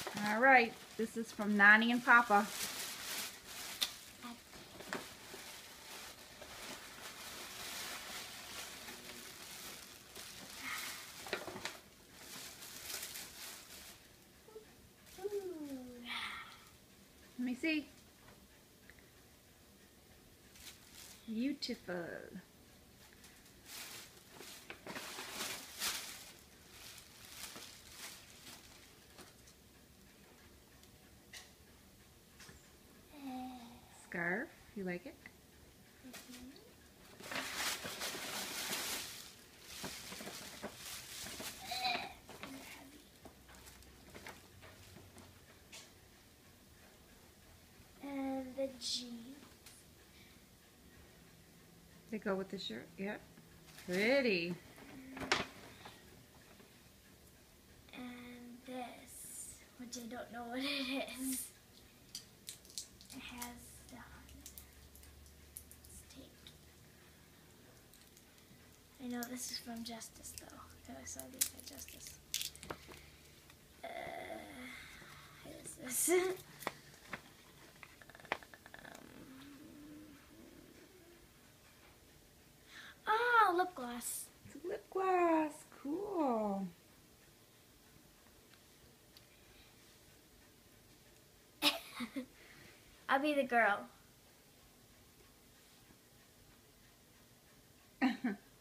All right, this is from Nani and Papa. Let me see. Beautiful. Scarf. You like it? And the jeans. They go with the shirt. Yep. Pretty. And this, which I don't know what it is. It has it's taped. I know this is from Justice though, because I saw these at Justice. What is this? Oh, lip gloss. It's a lip gloss. Cool. I'll be the girl. What?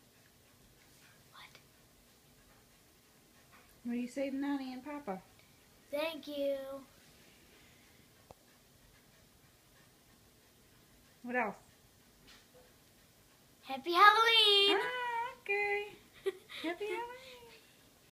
What do you say to Nani and Papa? Thank you. What else? Happy Halloween! Ah, okay. Happy Halloween.